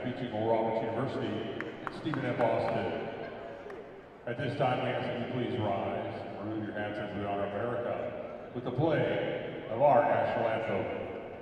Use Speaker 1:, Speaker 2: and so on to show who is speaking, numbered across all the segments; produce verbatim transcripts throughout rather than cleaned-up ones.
Speaker 1: featuring Oral Roberts University and Stephen F. Austin. At this time, we ask that you please rise and remove your hats as we honor America with the play of our national anthem.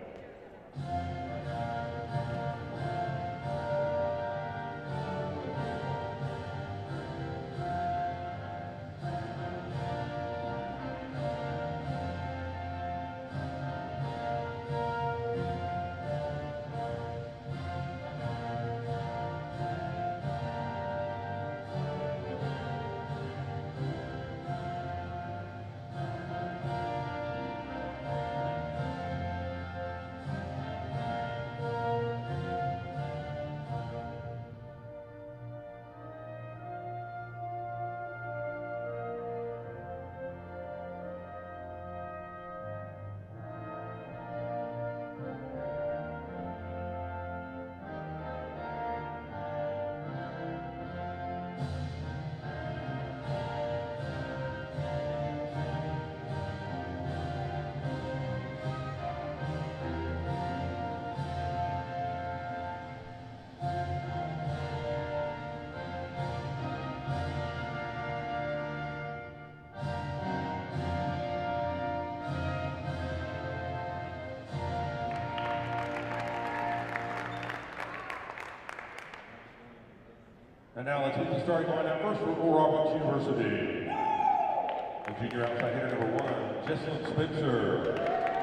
Speaker 1: And now let's meet the starting lineup first for Oral Roberts University. The junior outside hitter number one, Jessalyn Spencer.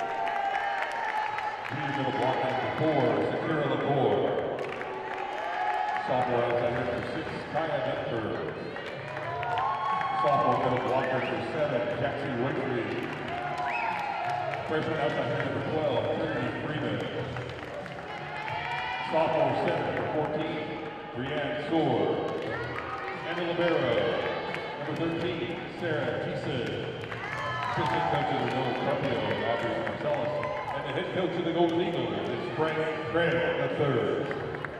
Speaker 1: Junior middle blocker number four, Zakira Lepore. Sophomore outside hitter number six, Kaya Gunther. Sophomore middle blocker number seven, Jackson Wakely. Freshman outside hitter number twelve, Trinity Freeman. Sophomore center number fourteen, Brianne Sword. And the libero, number thirteen, Sarah Keeson. Assistant coaches are Noah Carpio and Audrey Marcellus. And the head coach of the Golden Eagles is Frank Grant the third.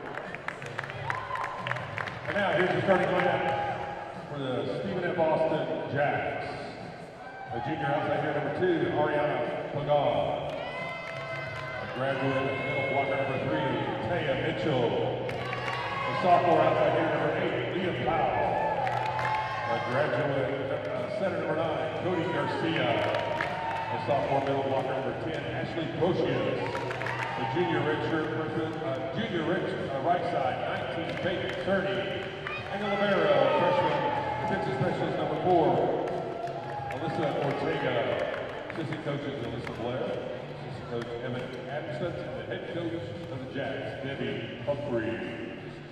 Speaker 1: And now here's the starting lineup for the Stephen F. Austin Jacks. The junior outside hitter number two, Ariana Pagan. A graduate middle blocker number three, Taya Mitchell. A sophomore outside hitter number eight, Liam Powell. A graduate uh, center number nine, Cody Garcia. A sophomore middle blocker number ten, Ashley Procius. The junior redshirt person, uh, junior red, uh, right side, nineteen, Peyton Cerny. And the libero, freshman defensive specialist number four, Alyssa Ortega. Assistant coaches Alyssa Blair, assistant coach Evan Adamson, and the head coach of the Jacks, Debbie Humphrey.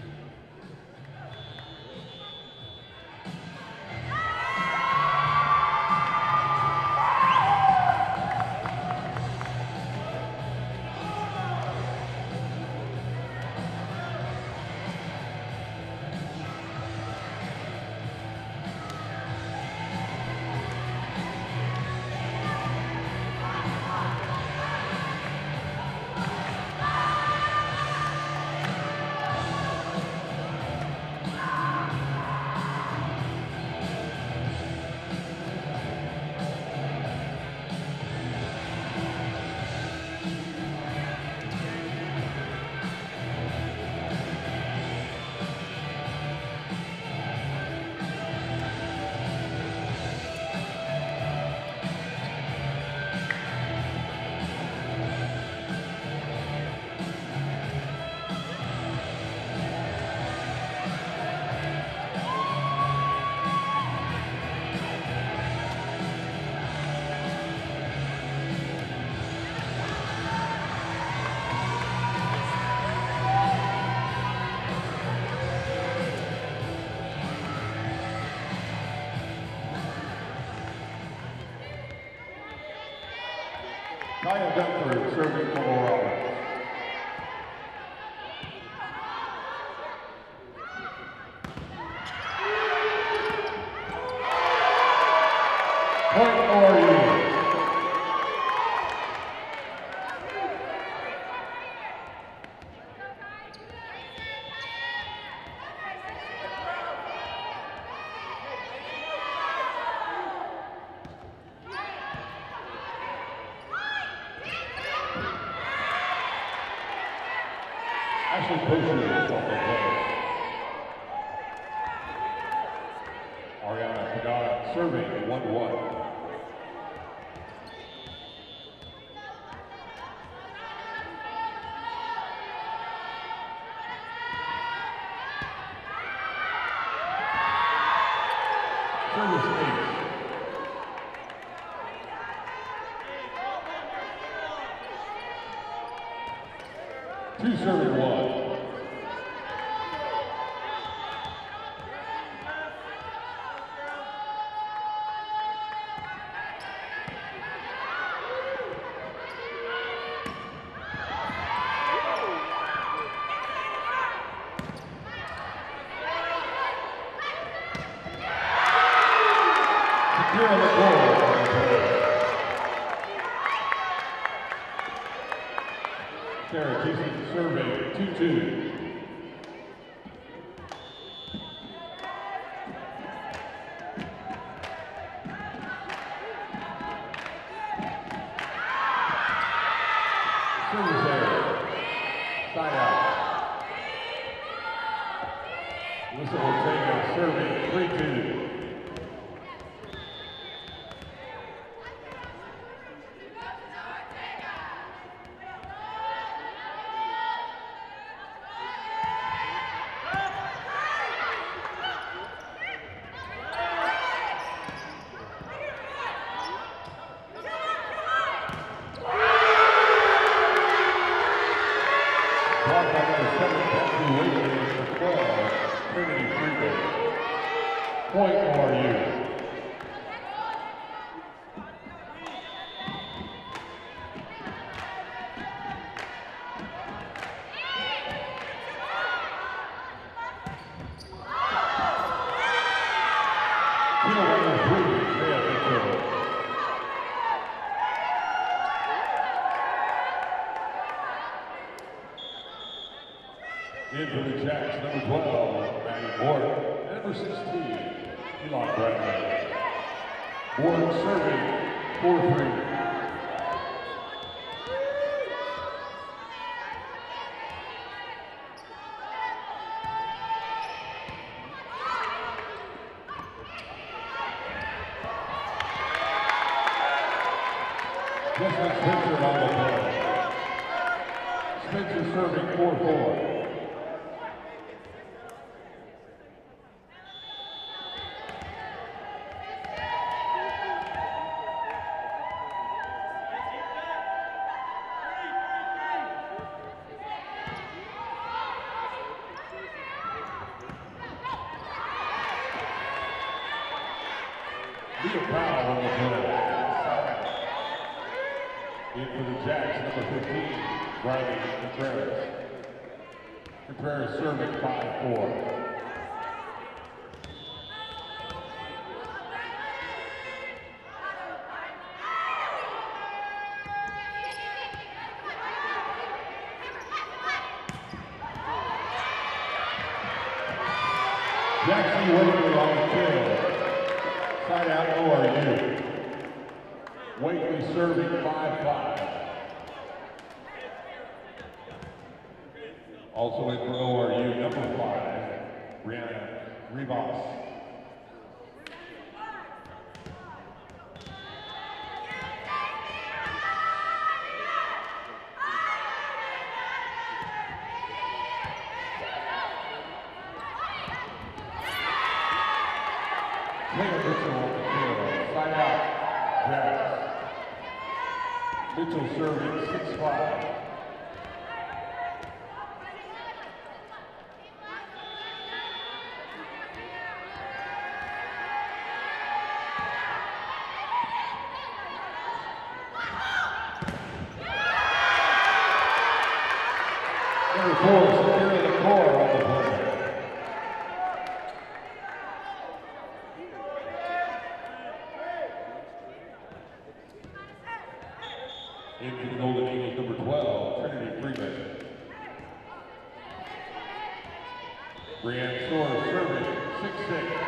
Speaker 1: Kyle Dunford serving for Oral Roberts. Point O R U. Ashley Bushes on the play. Ariana Pagod serving one to one. Service eight. Two serving one. Here on the floor. Sarah Keeson serving two two. Service error. Side out. Alyssa Ortega serving three two. Point O R U. In for the Jacks, number twelve, Maddie Ward. Number sixteen, Elon Bradley. Ward serving four three. Justin Spencer on the play. Spencer serving four four. Leah Powell on the play. In for the Jacks, number fifteen, Riley Contreras. Contreras serving five four. Jackson Wakely on the kill. Side out O R U. Wakely serving five five. Also in for O R U, number five, Brianna Rivas. Taylor Mitchell on the field. Side out, Jacks. Mitchell serving six five. Number four, Sakira Lecor on the play. In for the Golden Eagles, number twelve, Trinity Freeman. Brianne Soares serving six six.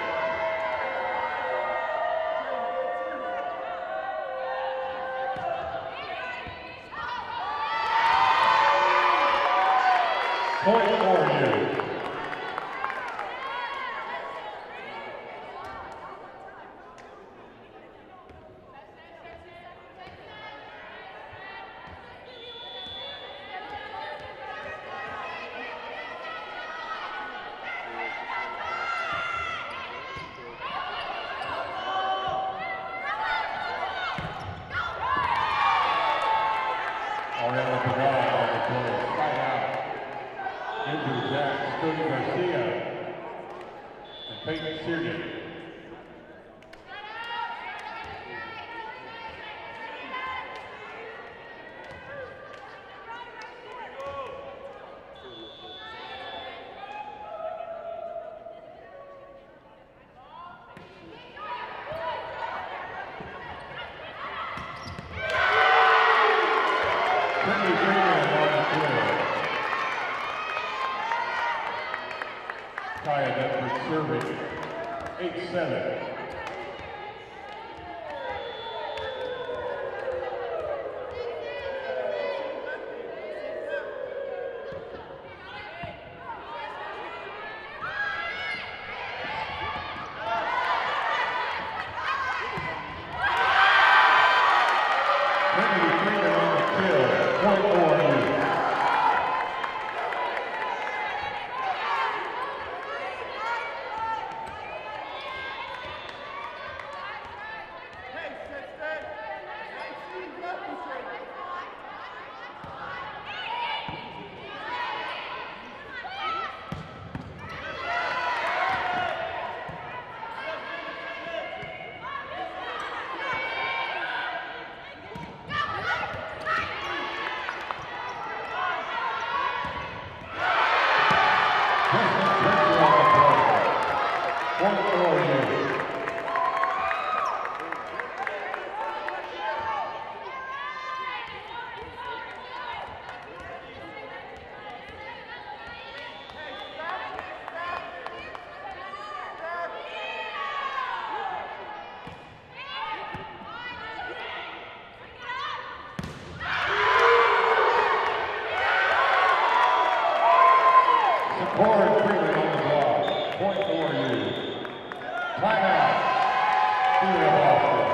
Speaker 1: Point for you. Ariana Pagad on the play, side out. Andrew Jack, Cody Garcia, and Peyton Searden. Kaya Bedford serving eight seven. Trinity Freeman on the kill, point four you. One for you. Support Freeman on the block. Point for you. Timeout. Stephen F. Austin.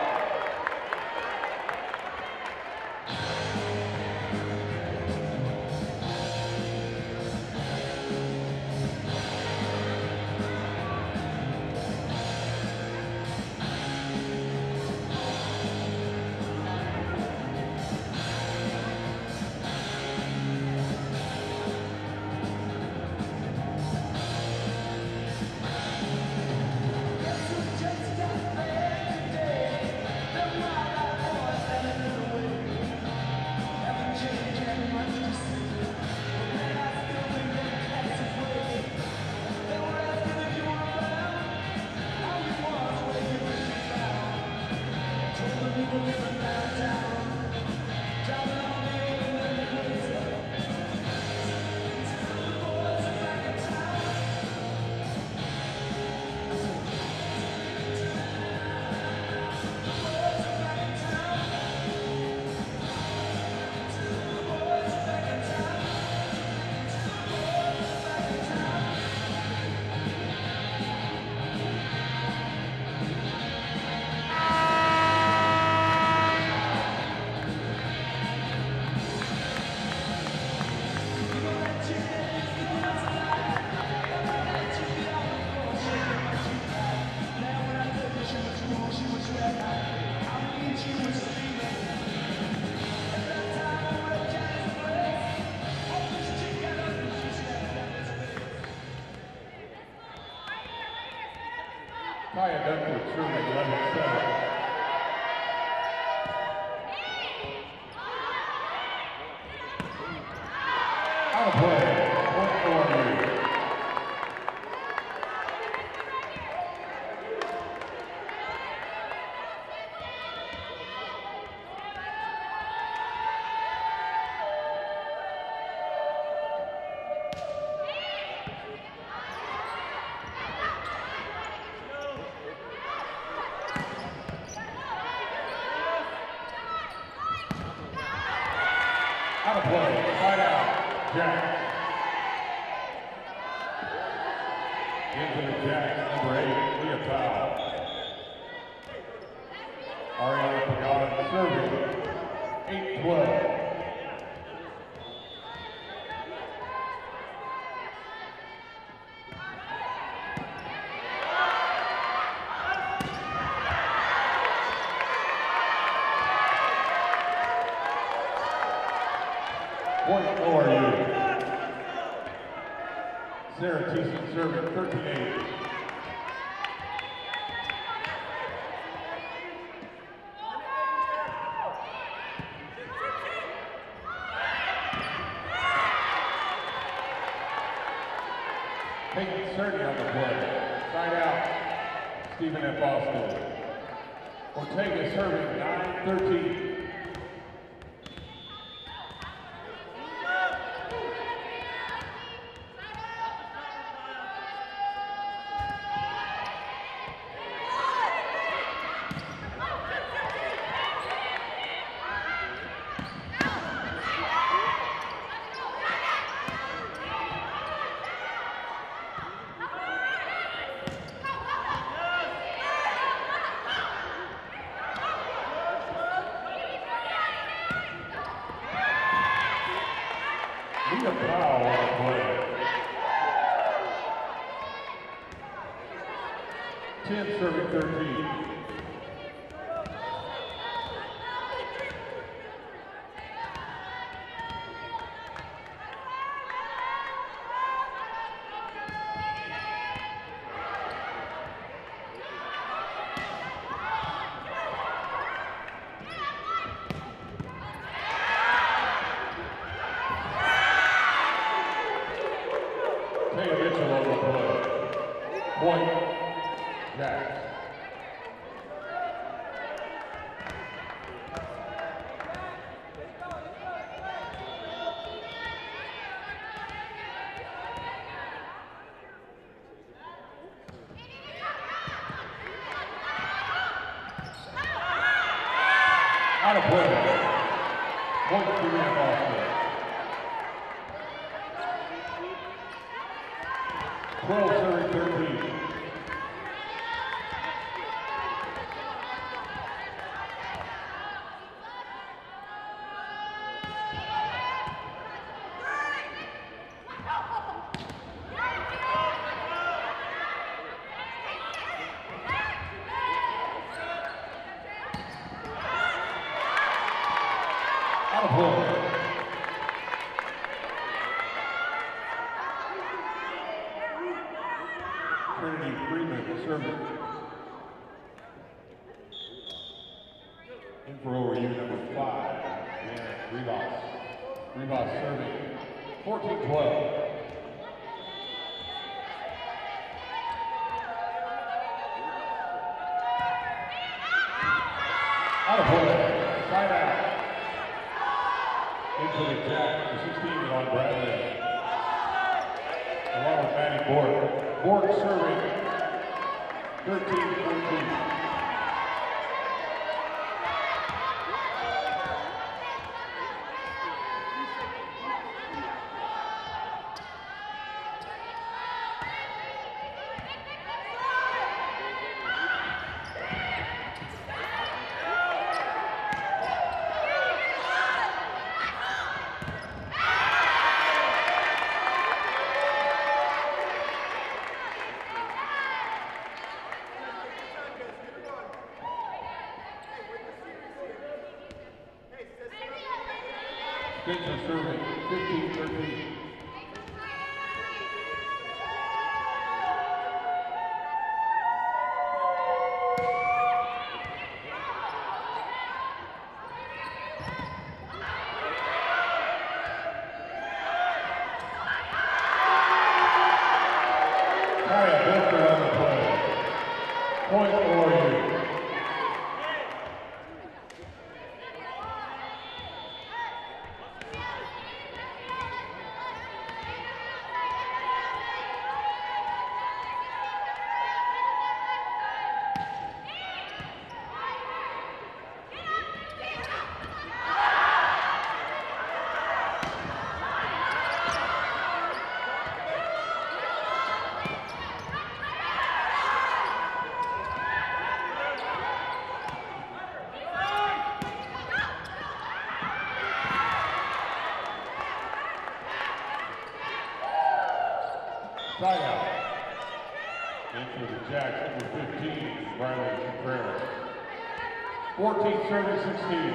Speaker 1: Kaya Bedford serving eleven seven. Out of play. Point for you. Out of play, side out, Jack. Into the Jacks, number eight, Leah Powell. Ariana Pagano serving, eight twelve. Point O R U. Sarah Thiessen serving, thirteen eight. Peyton Cerny on the play. Side out, Stephen F. Austin. Ortega serving, nine thirteen. Leah Powell on the play. ten serving thirteen. Taya Mitchell on the play. Point, Jacks. Out of play. Point to Leah Boston. twelve serving thirteen. Out of play. Trinity Freeman serving. In for O R U number five, Deanna Rivas. Rivas serving, fourteen twelve. Out of play, side out. Into the Jack, the sixteen on Bradley. Along with Maddie Borg. Borg serving, thirteen fourteen. Spencer serving, fifteen thirteen. Kaya Bilker on the play. Point O R U. Side out. In for the Jacks, number fifteen, Riley Contreras. fourteen serving sixteen.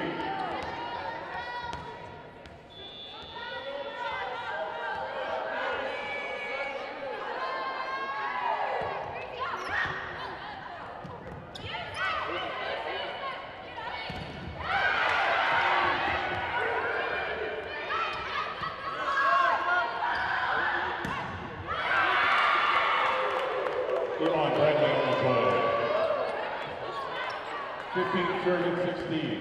Speaker 1: Elon Bradley on the play. fifteen serving sixteen.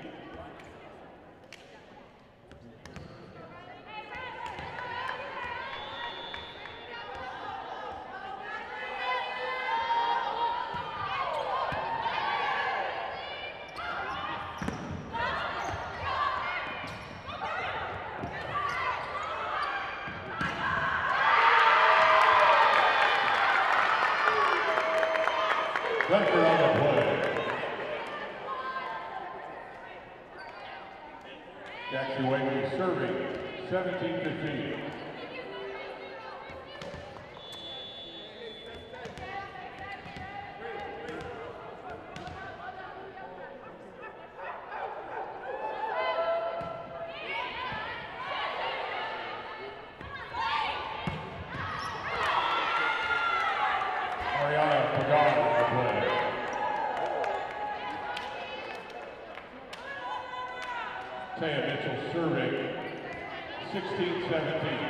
Speaker 1: Dunker on the play. Jackson Wakely serving seventeen fifteen. Ariana Pagan on the play. Taya Mitchell serving sixteen seventeen.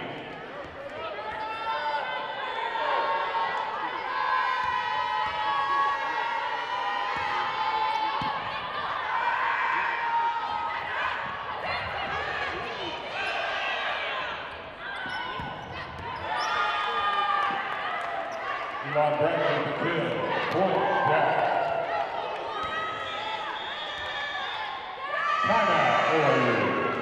Speaker 1: Elon Bradley to kill. Point, Jacks. Timeout, O R U.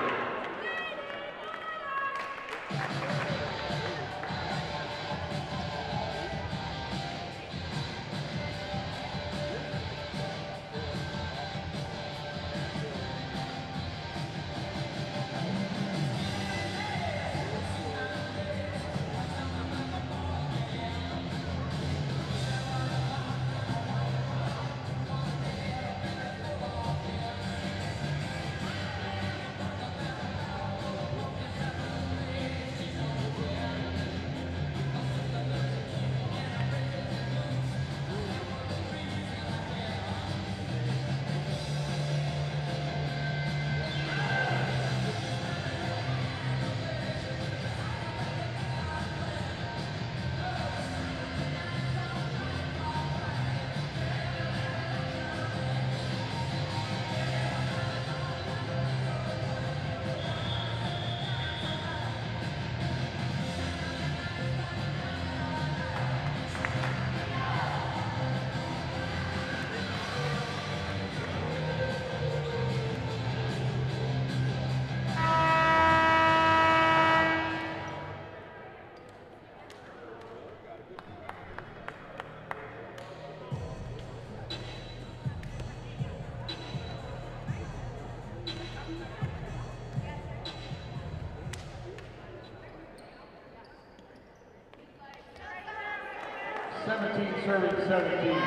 Speaker 1: seventeen serving seventeen.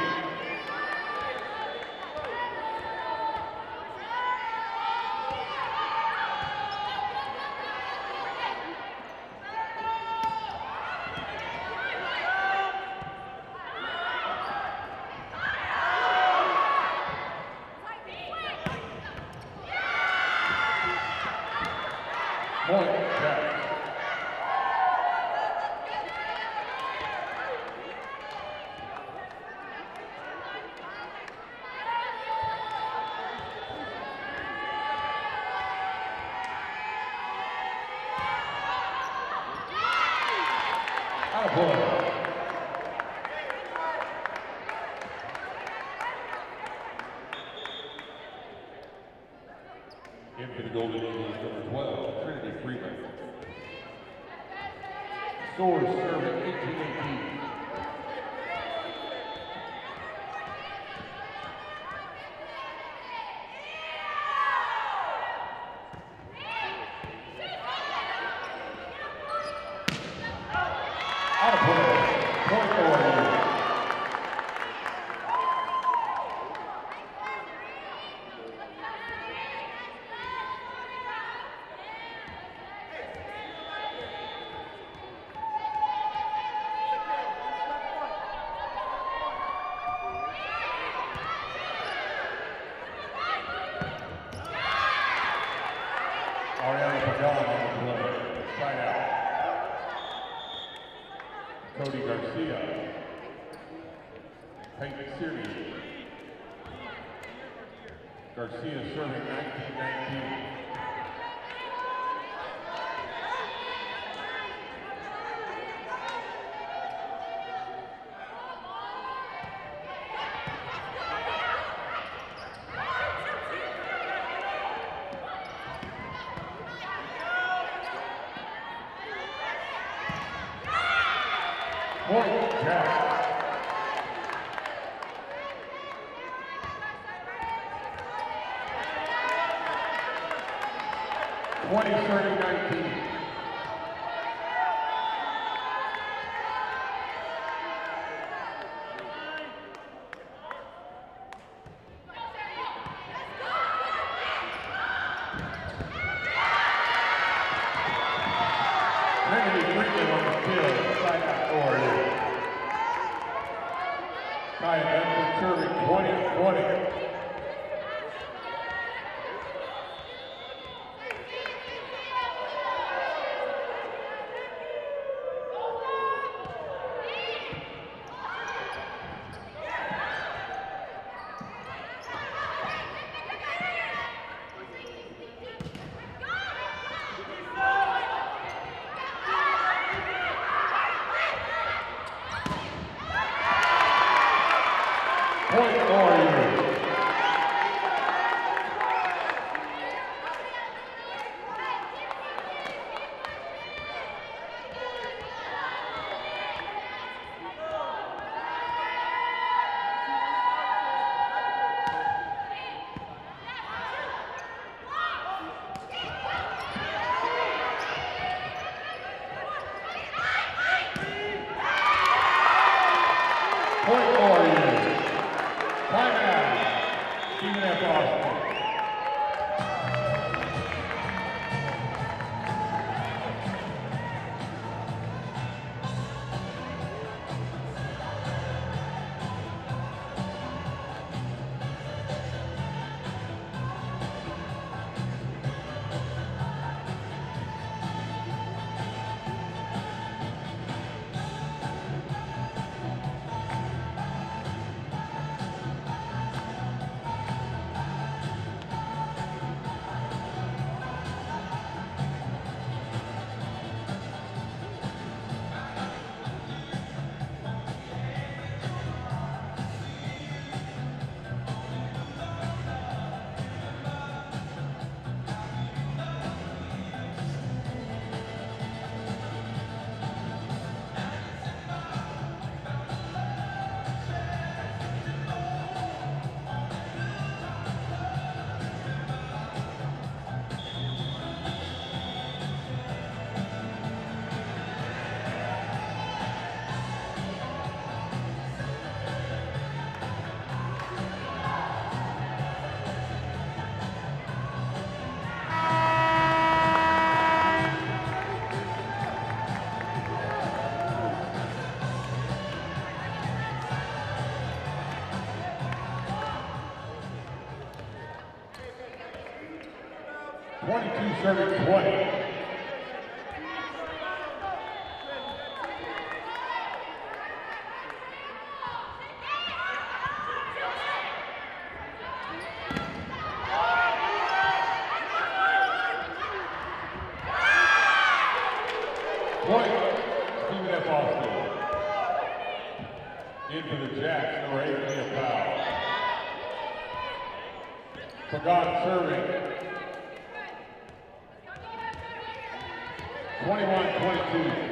Speaker 1: Point, Jacks. Out of play. In for the Golden Eagles, number twelve, Trinity Freeman. Soares serving eighteen eighteen. Out of play. Garcia serving nineteen nineteen. Point, Jack. twenty thirty nineteen. Trinity Freeman on the field, side out for you. Kaya Benson serving twenty twenty. Point Warriors. Point Warriors. Timeout. Stephen F. Austin. twenty-two serving twenty. Point, Stephen F. Austin. In for the Jacks, number eight, Leah Powell. Pagan serving. twenty-one twenty-two.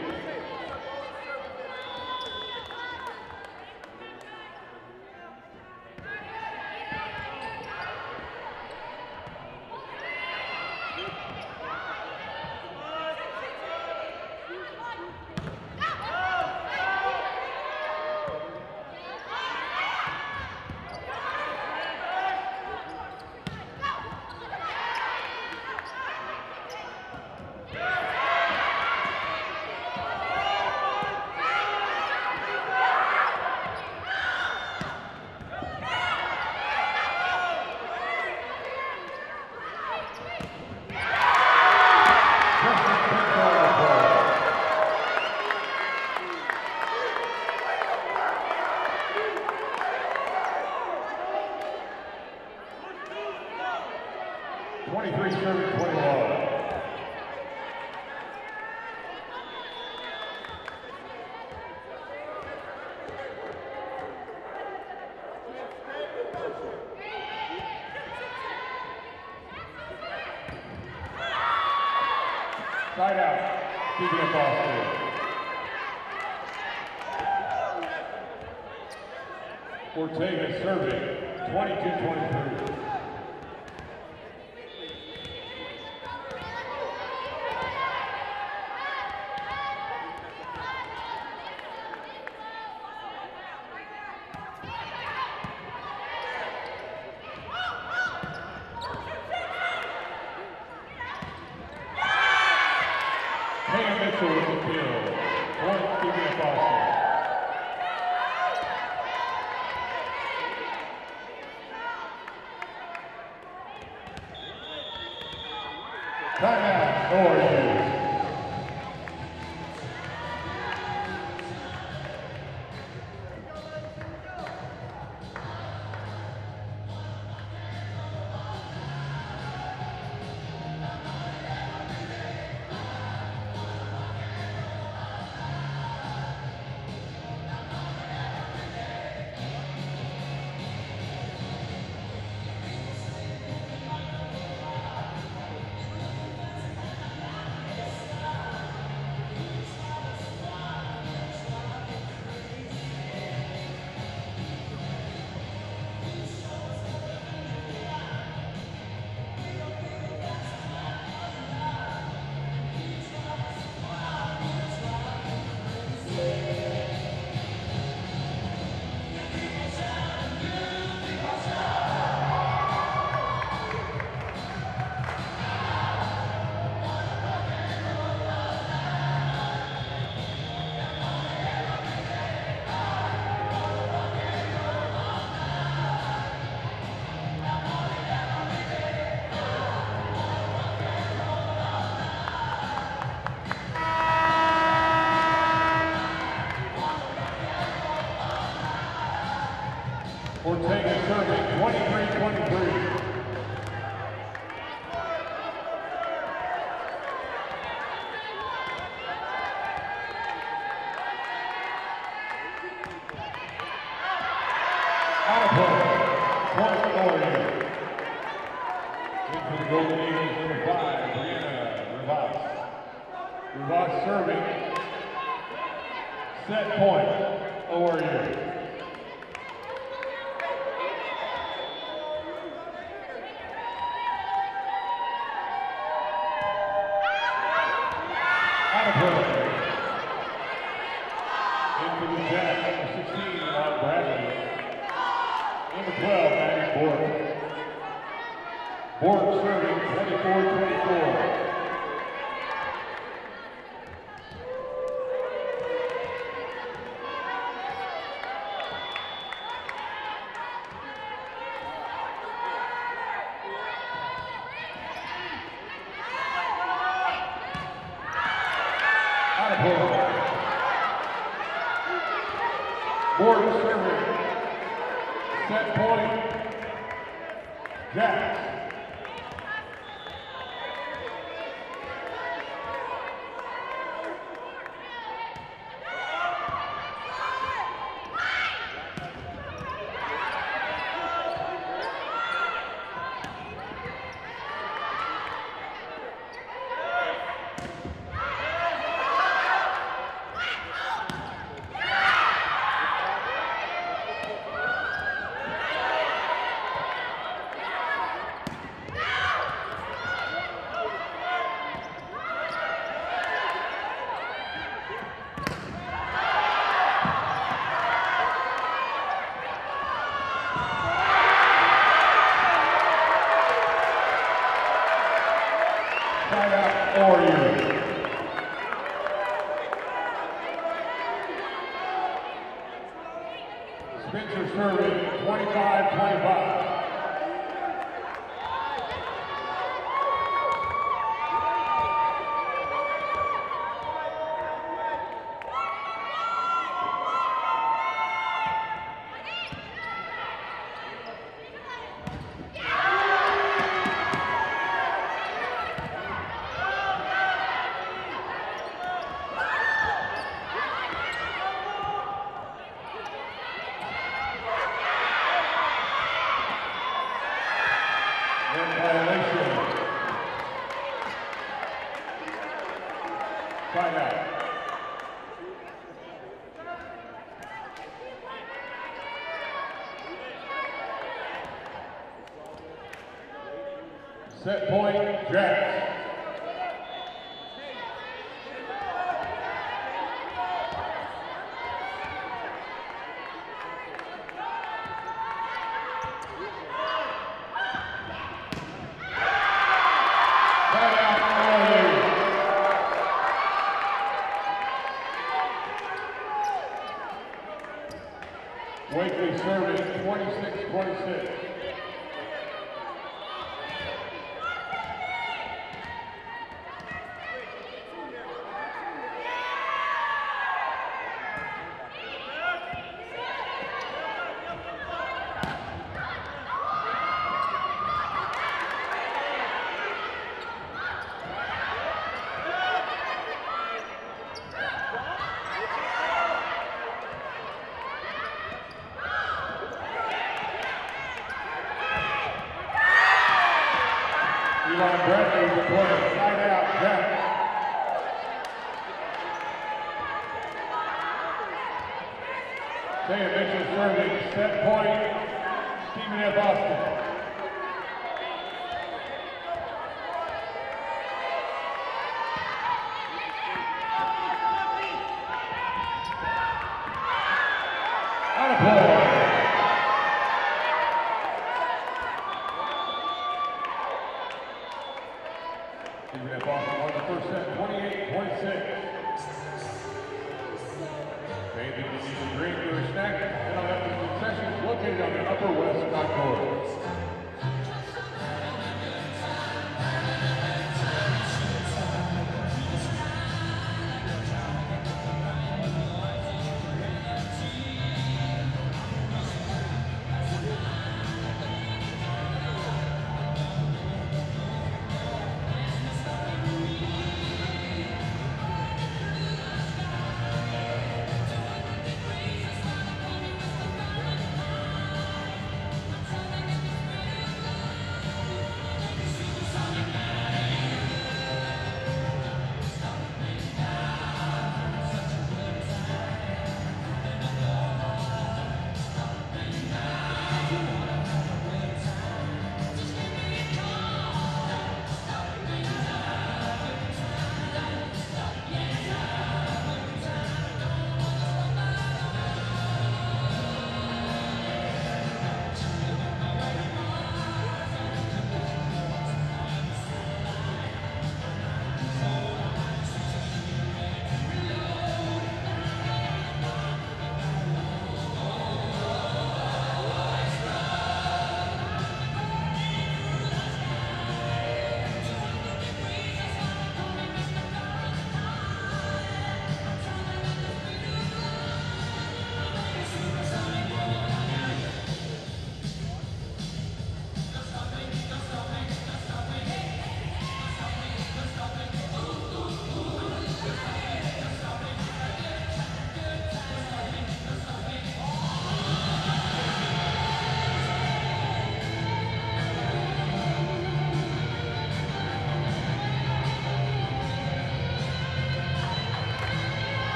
Speaker 1: twenty-three serving twenty-one. Side out, Stephen F. Austin. Ortega serving, twenty-two twenty-three. Mitchell with the kill. Point, Stephen F. Austin. Timeout, O R U. Ortega serving, twenty-three twenty-three. Out of play, point O R U. In for the Golden Eagles, number five, Brianna Rivas. Rivas serving, set point, O R U. Out of play. In for the Jack, number sixteen, Ron Bradley. Number twelve, Maddie Borg. Borg serving, twenty-four twenty-four. Borg serving, set point, Jacks. Timeout, O R U. Spencer serving, twenty-five twenty-five. In violation. Side out. Set point, Jacks. Wakely serving twenty-six twenty-six. Eli Bradley will play side out, Jack. Taya Mitchell serving, set point, Stephen F. Austin. Out of play. Stephen F. Austin won the first set, twenty-eight twenty-six. Paying the need to drink or a snack, and I'll have the concessions located on the upper west side court.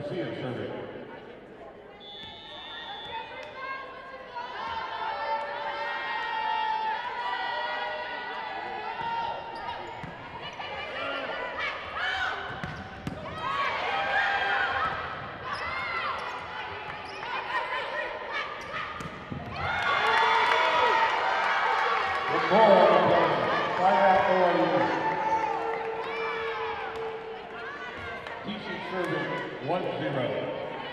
Speaker 1: Garcia serving. one zero.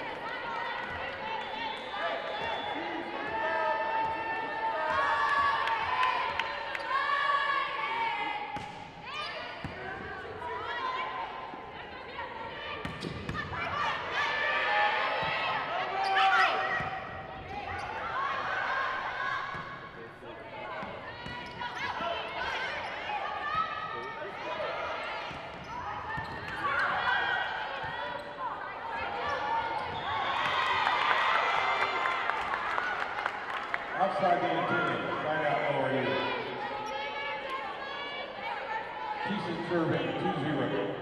Speaker 1: Outside the interior, side out O R U. Keeson serving two zero.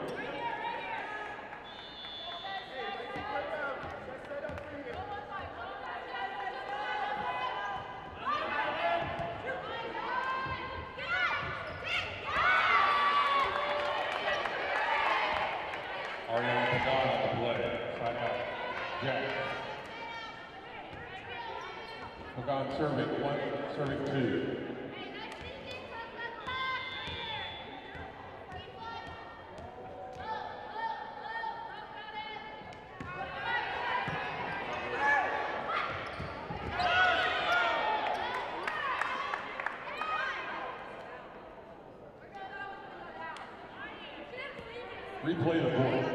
Speaker 1: Ariana Pagan on the play, side out, Jack. Pagan serving one, serving two. Replay the board.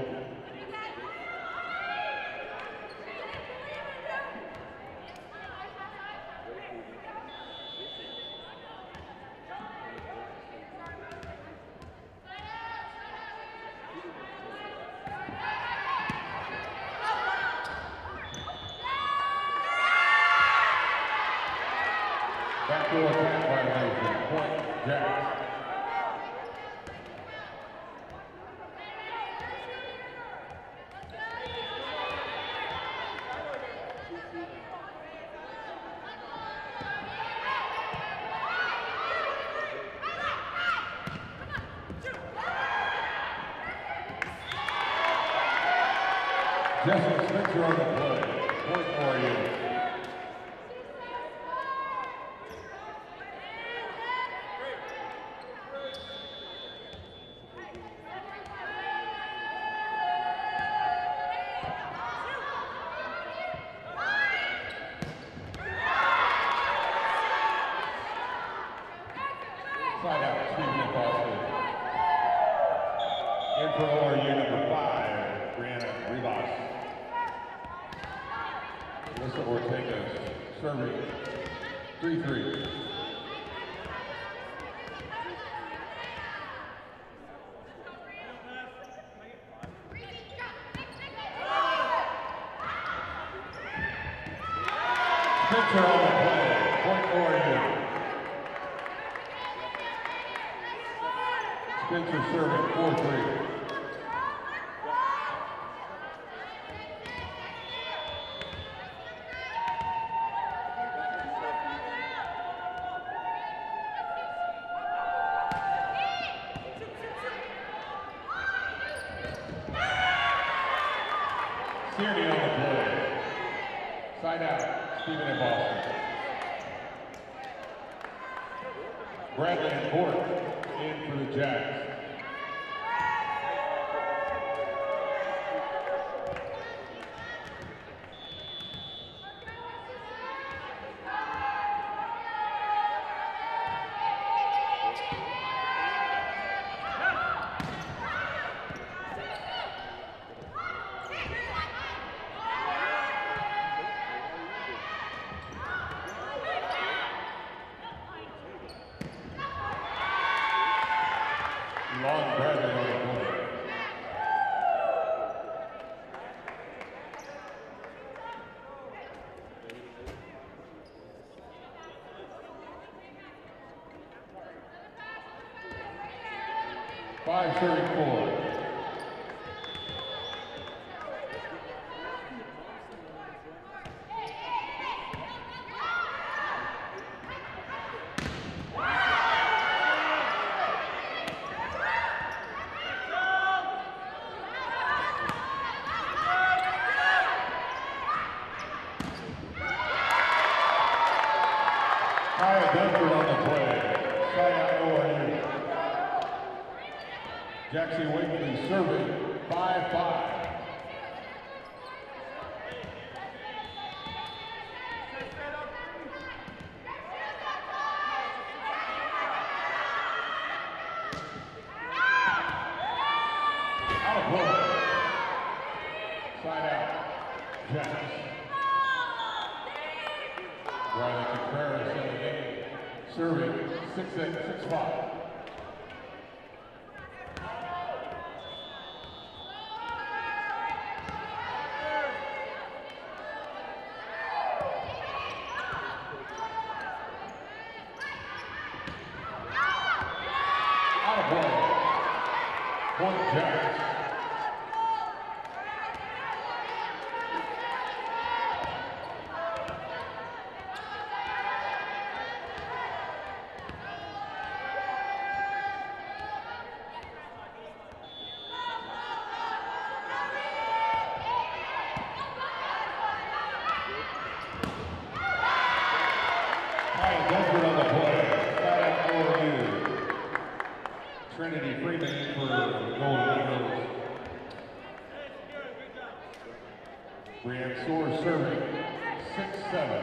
Speaker 1: Backdoor attack violation, point, Jacks. Jesse Spencer on the play, point O R U. Side out, Stephen F. Austin. In for O R U number five, Brianna Rivas. Alyssa Ortega serving three three. Spencer on the play, point O R U. Spencer serving four three. Tierney on the play. Side out, Stephen F. Austin. Bradley and Bort in for the Jacks. Long Bradley on the play. Five serving four. Jackson Wakely serving five five. Out of play. Side out. Jackson. Riley Contreras in the game. Serving six six, six five. Point Jackson. Kyle Desmond on the play. Side out for you. Trinity Freeman in for the Golden Eagles. Brianne Soares serving six seven.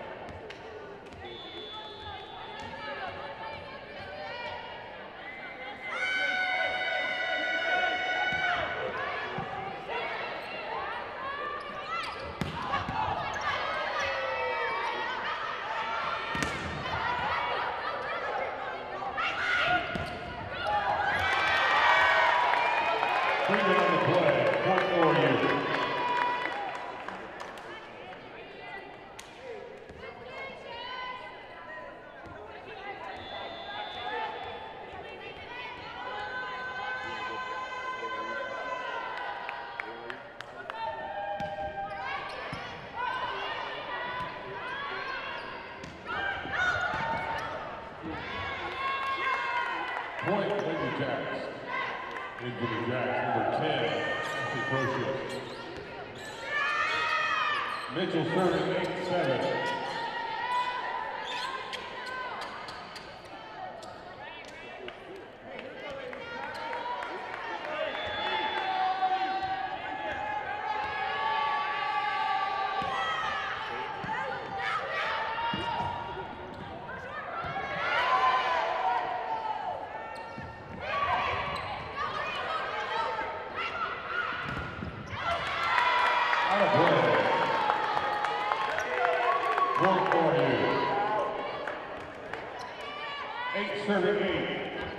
Speaker 1: Freeman on the play, point for you. Point, Lady Jacks. Into the Jacks, number ten, Procius. Mitchell serving eight seven. Out of play. Point for you. Eight serving eight.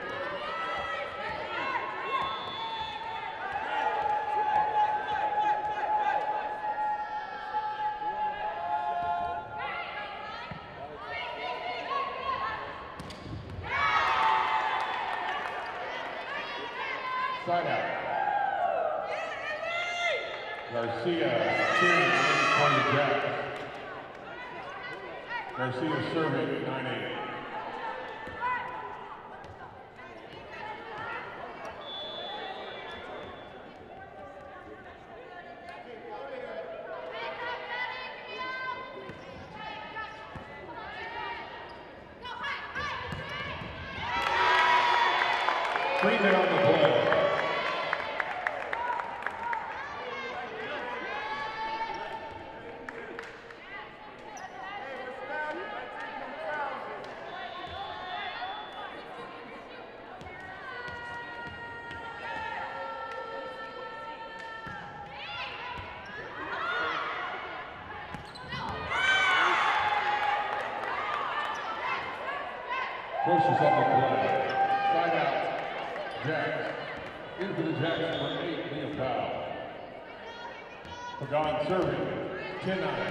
Speaker 1: Side out. Garcia cheering for the Jacks. Garcia serving nine eight. Freeman on the play. Procius on the play. Side out. Jacks. Into the Jacks, number eight, Liam Powell. Pagan serving, ten nine.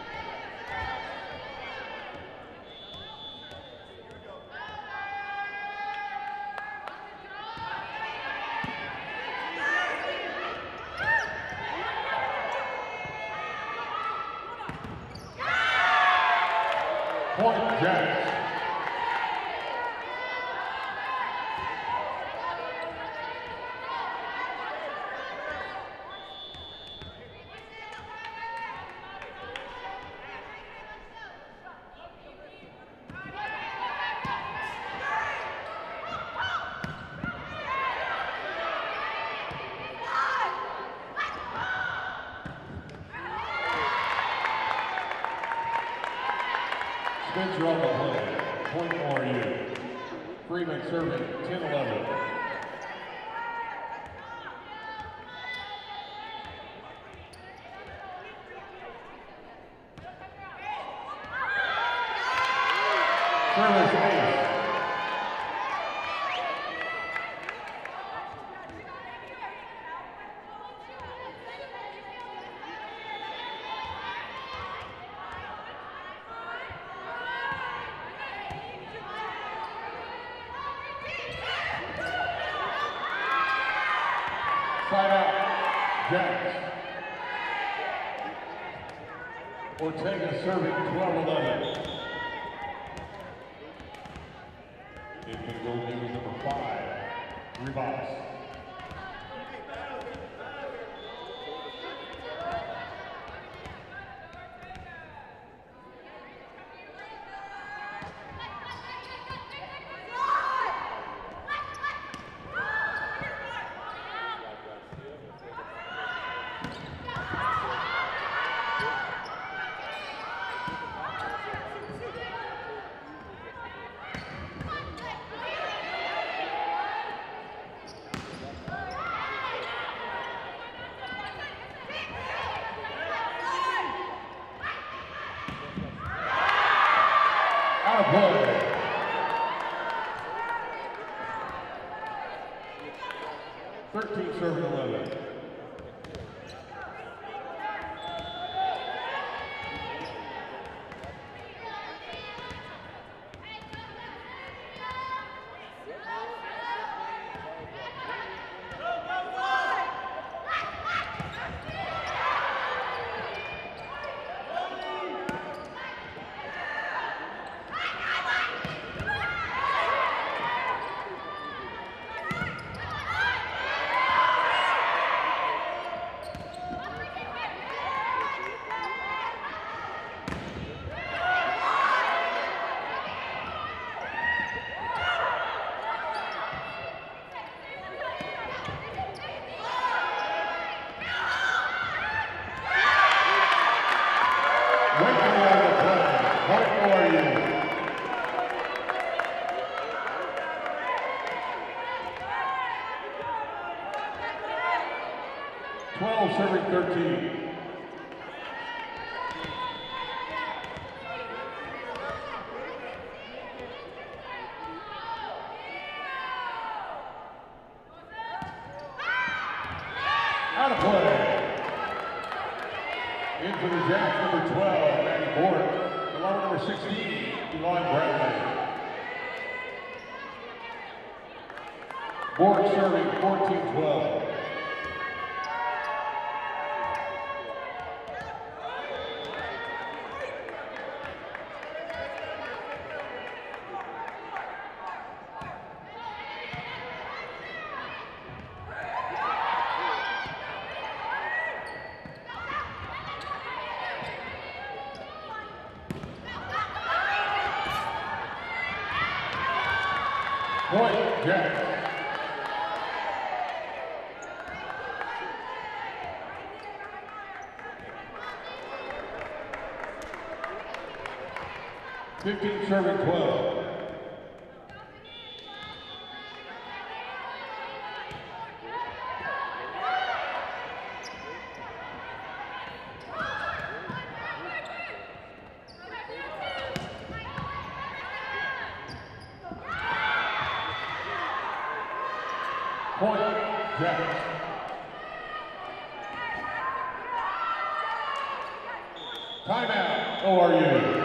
Speaker 1: Point Jacks. Spencer on the play. Point for you. Freeman serving ten eleven. Service ace. Side out, Jacks. Ortega serving twelve eleven. In the goal is number five, Rivas. Out of play. thirteen serving eleven. twelve serving thirteen. Out of play. In for the Jacks, number twelve, Manny Bork. Along with number sixteen, Elon Bradley. Bork serving fourteen twelve. Point, Jacks. fifteen serving twelve. Point, Jacks. Timeout, O R U.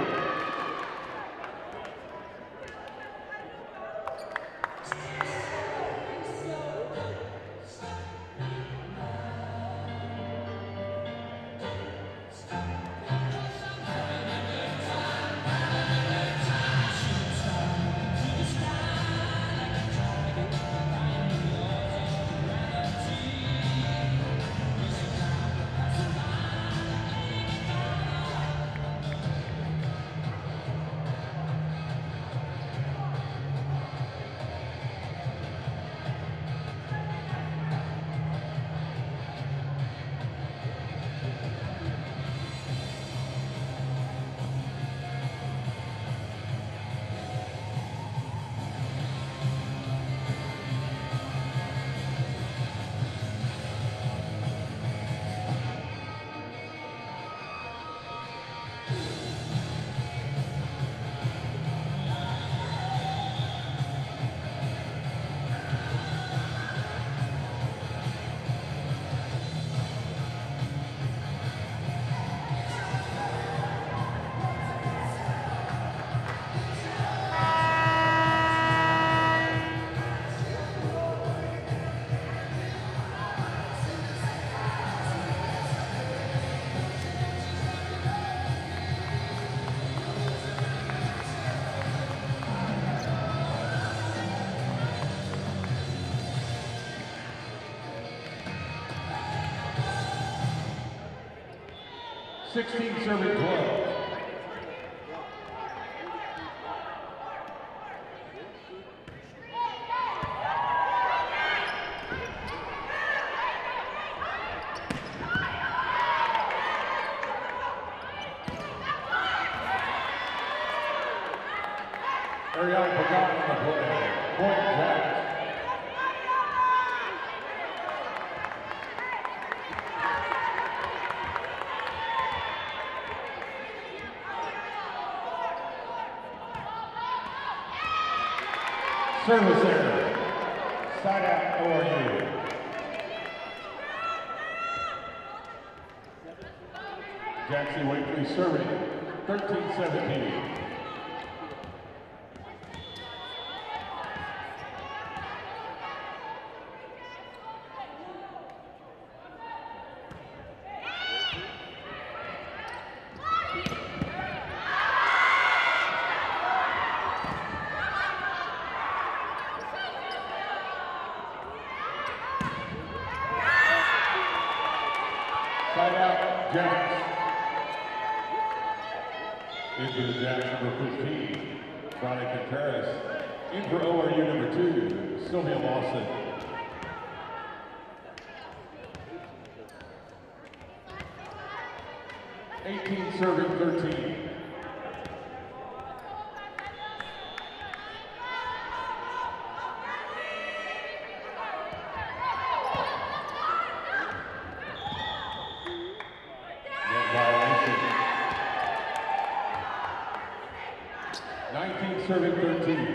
Speaker 1: sixteen serving twelve. Ariana Pagan on the play. Point Jax. Service error. Side out O R U. Jackson Wakely serving thirteen seventeen. Side out, Jax. Into the Jax number fifteen, Ronnie Contreras. In for O R U number two, Sylvia Lawson. eighteen serving thirteen. nineteen serving thirteen.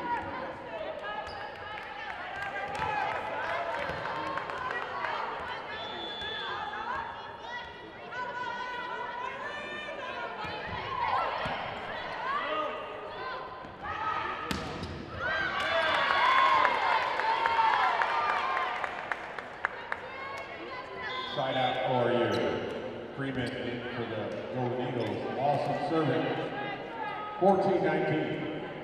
Speaker 1: Side out O R U. Freeman in for the Golden Eagles. Lawson serving. fourteen nineteen.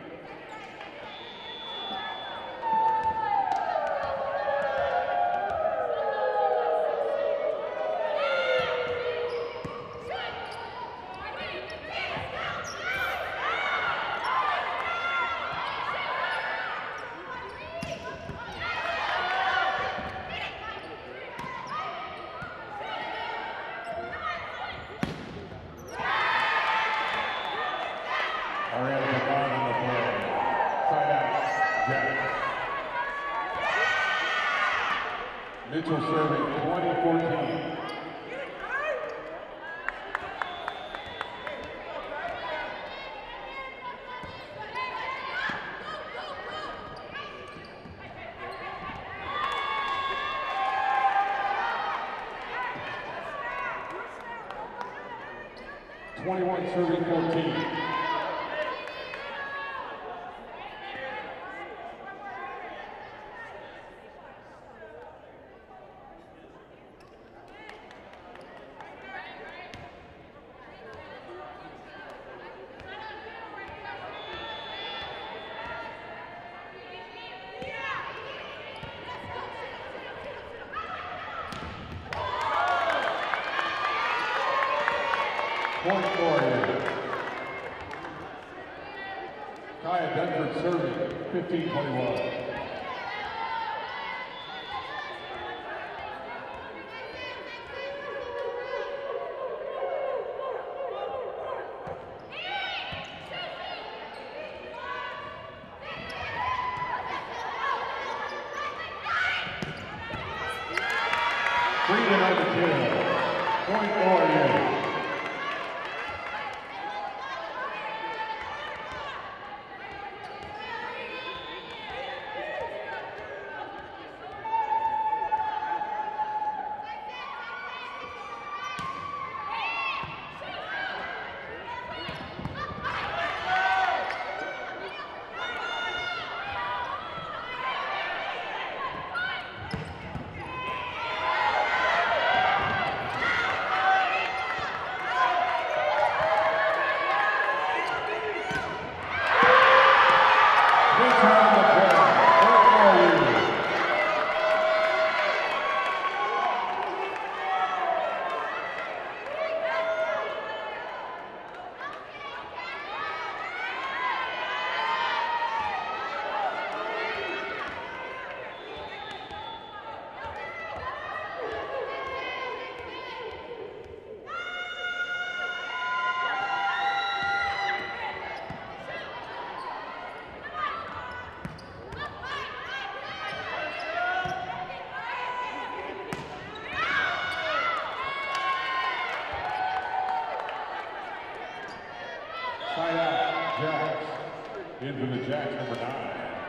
Speaker 1: Ariana Pagan on the play. Side out, Jax. Mitchell serving twenty fourteen. twenty-one serving fourteen. Point for you. Kaya Dunford serving fifteen twenty-one. Freeman on the kill. Point for you.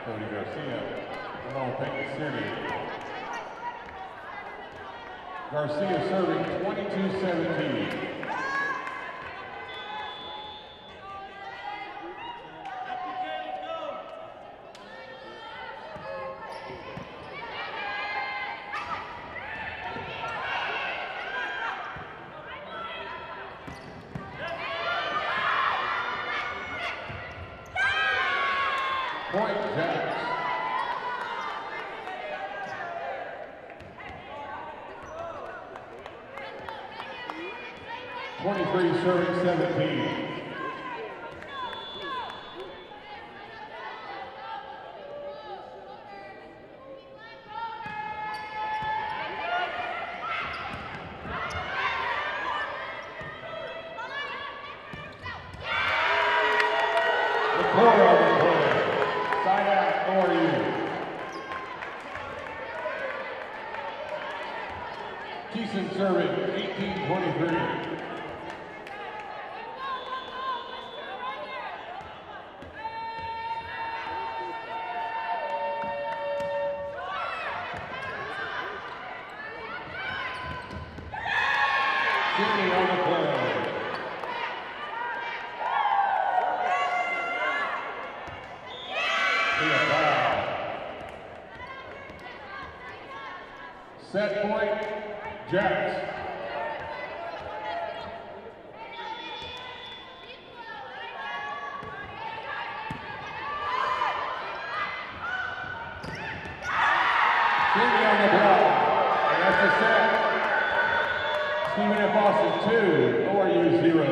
Speaker 1: Cody Garcia, along with Peyton City. Garcia serving twenty-two seventeen. Point Jacks. twenty-three serving seventeen. The core on the play. Side out, O R U. Keeson serving eighteen twenty-three. Sydney on the play. Set point, Jacks. Sydney on the block, and that's the set. Stephen F. Austin two, O R U zero.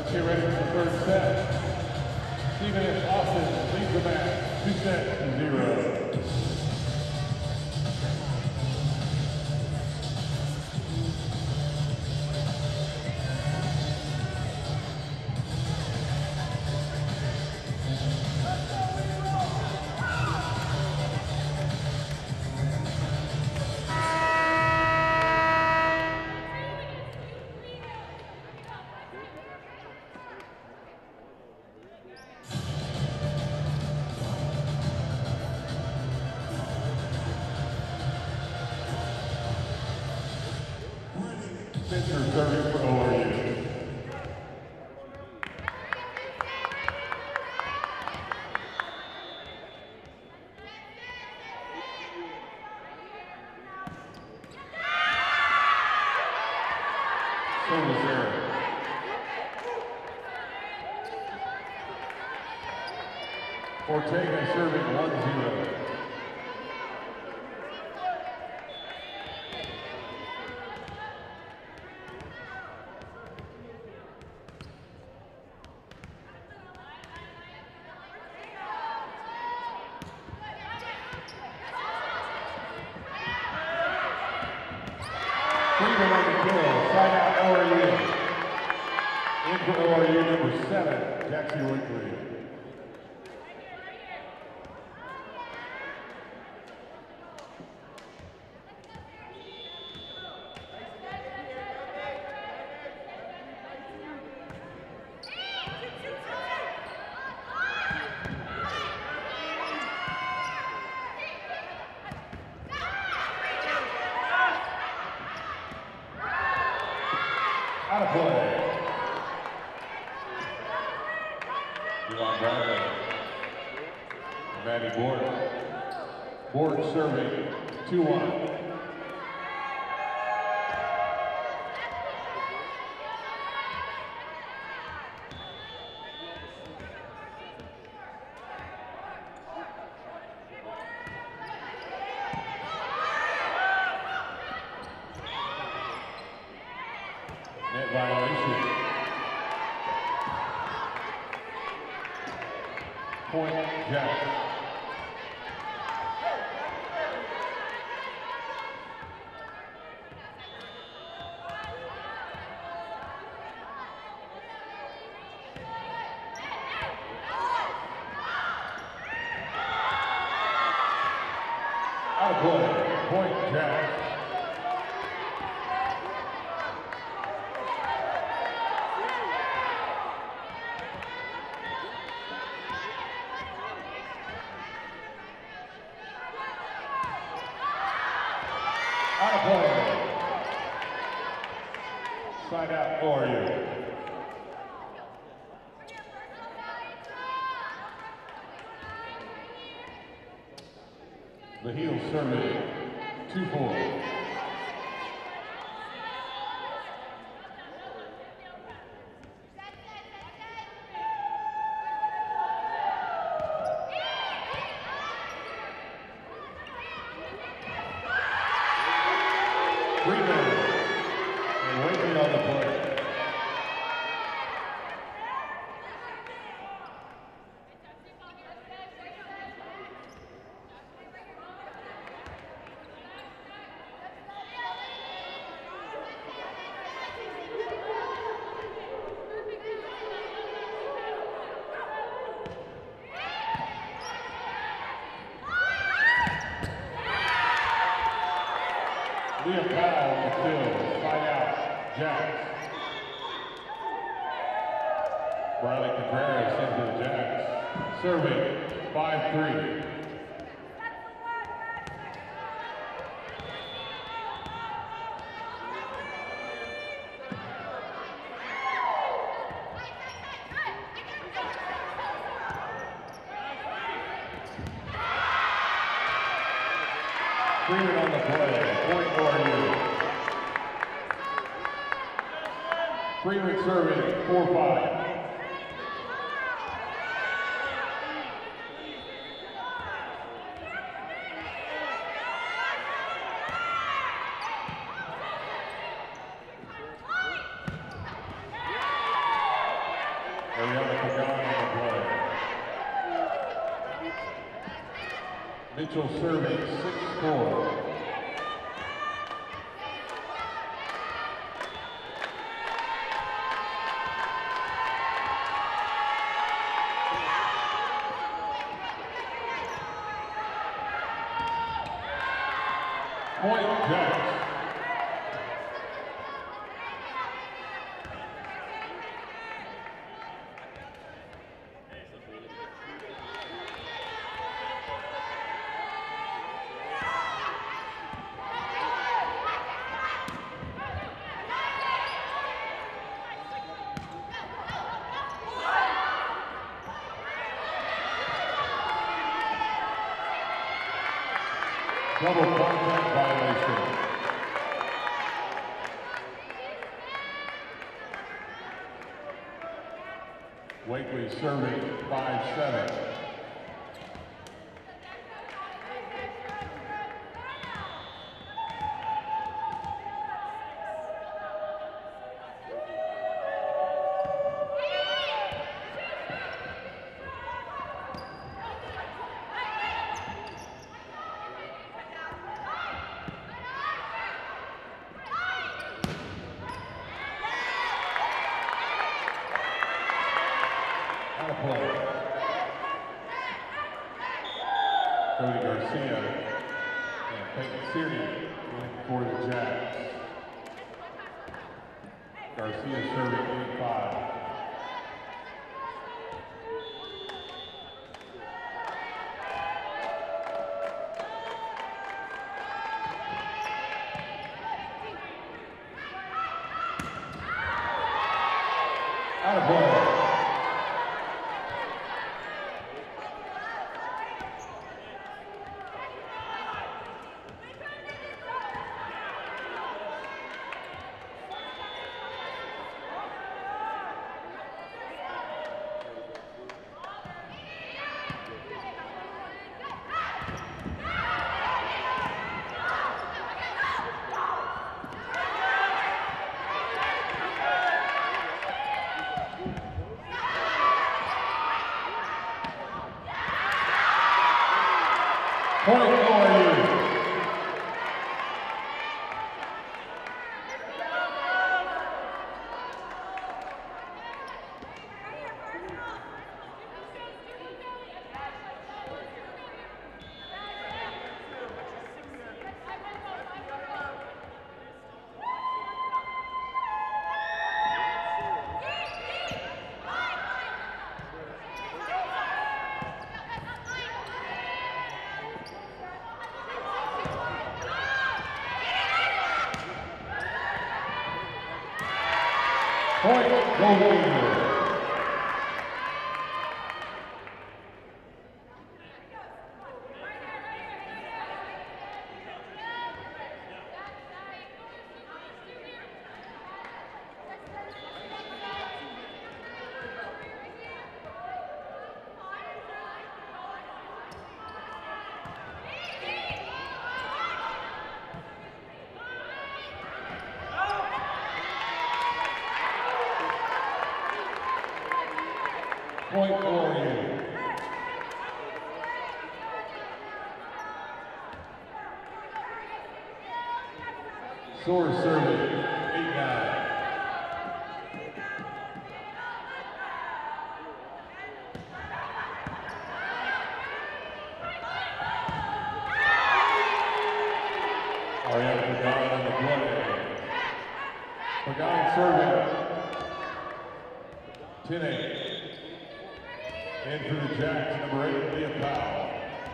Speaker 1: Let's get ready for the third set. Stephen F. Austin leads the match, two sets to zero. Spencer serving for O R U. Service error. Ortega serving one zero. Freeman on the kill, side out O R U. In for O R U number seven, Jackson Winkley. Out of play. Devon Bradley. Maddie Borg. Borg serving two one. Net violation. Point, Jack. Out of play. Point, Jack. Out of play. Side out, O R U. The heel serving, two four. Freeman and waiting on the play. Leah Powell on the kill, side out, Jacks. Riley Contreras into the Jacks. Serving, five three. Freeman on the play, point O R U. Freeman serving, four five. Ariana Pagan on the play. Mitchell serving six four. Point Jacks. Double contact violation. Wakely serving five seven. Play. Cody Garcia and Peyton Searney in for the Jacks. Garcia serving eight five. Out of play. Point O R U. Point Golden Eagles. Point O R U. Soar serving, eight nine. Ariana Pagan on the play. Pagan serving, ten eight. And for the Jacks, number eight, Leah Powell.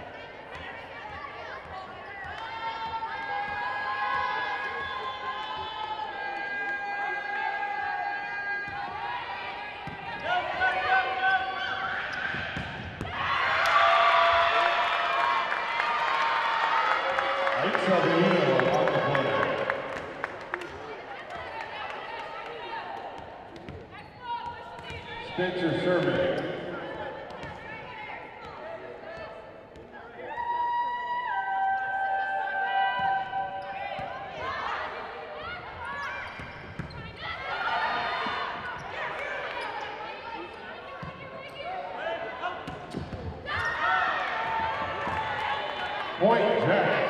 Speaker 1: Salvino on the play. Spencer serving. Point Jacks.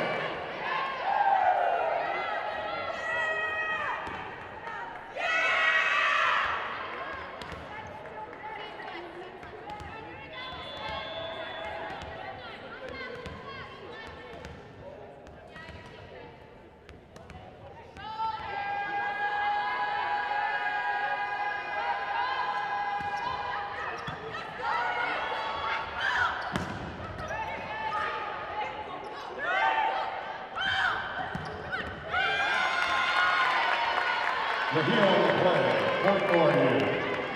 Speaker 1: The heel of the play, point for you.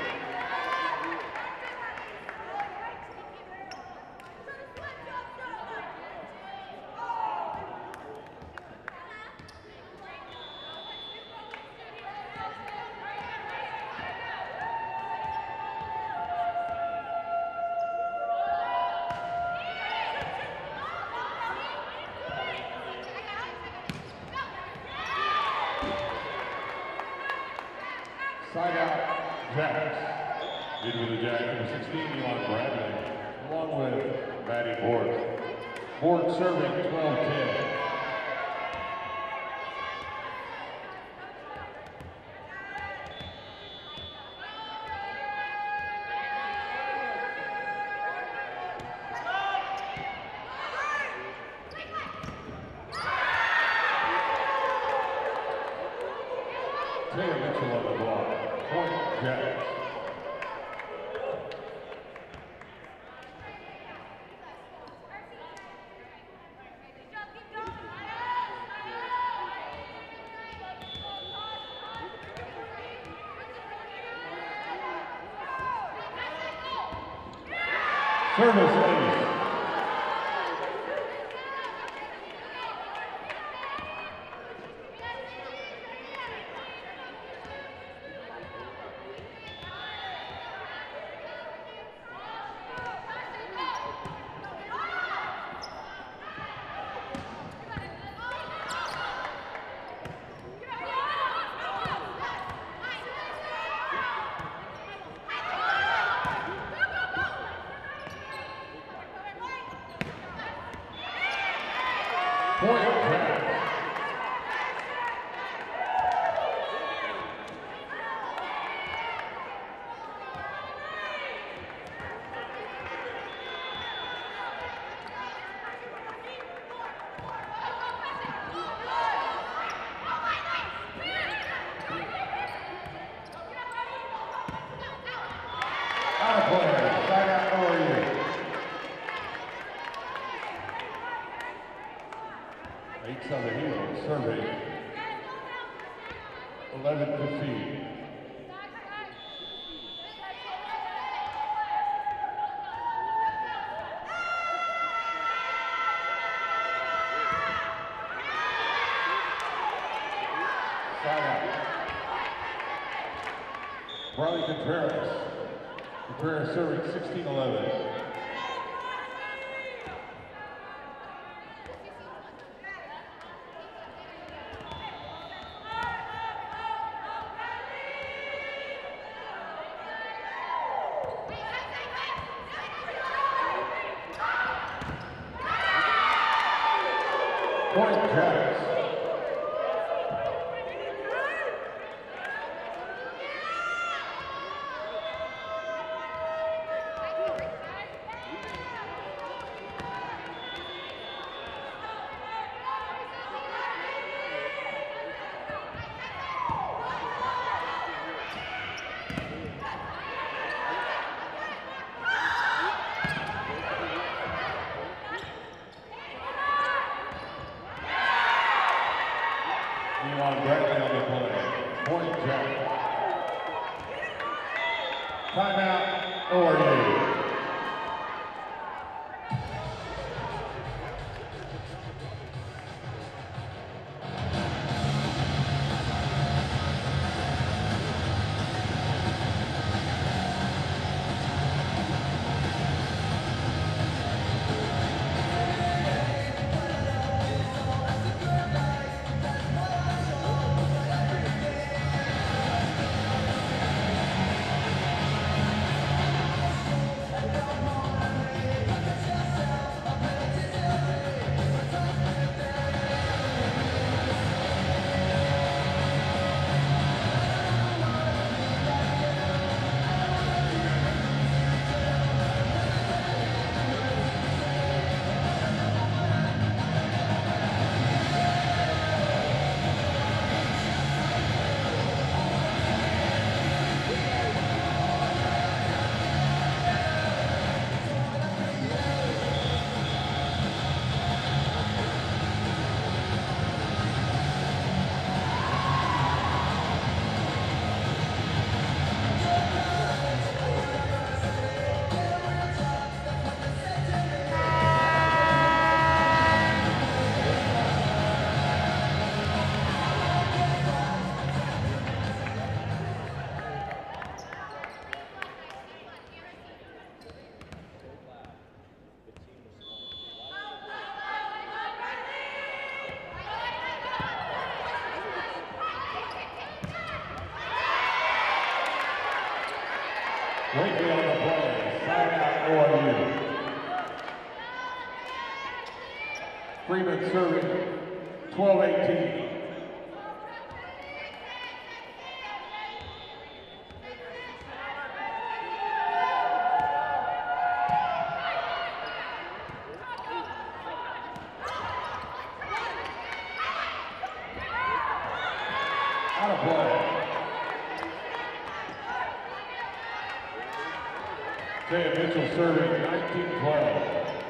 Speaker 1: Side out, Jacks. Lead with the Jack, number sixteen, Elon Bradley, along with Maddie Borg. Borg serving twelve ten. Taylor Mitchell on the block. Point Jacks. Service ace. Point Jacks. Out of play, side out O R U. Eights on the heel, serving eleven fifteen. Side out. Riley Contreras. Contreras serving sixteen eleven. Point Jacks. Elon Bradley on the play. Point Jack. Timeout, O R U. Wakely on the play, side out O R U. Freeman serving twelve eighteen. Out of play. Taya Mitchell serving nineteen twelve.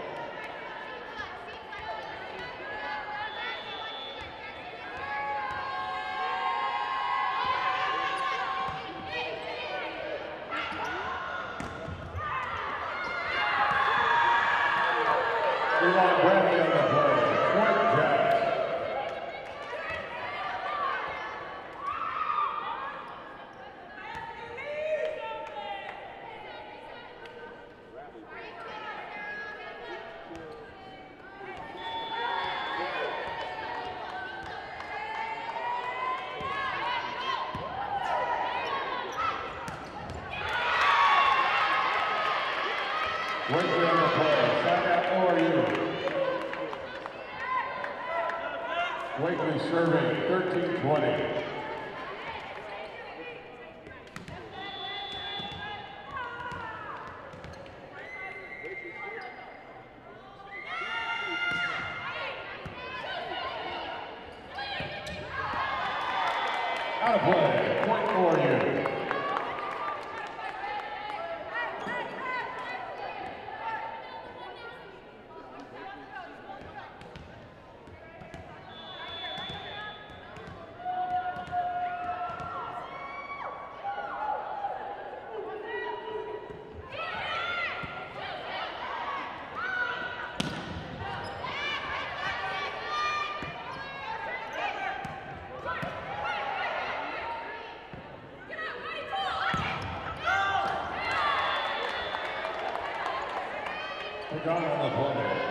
Speaker 1: Elon Bradley on the play. Point Jacks. Wakely on the play, side out O R U. Wakely serving thirteen twenty. Out of play, point O R U. Pagano on the play.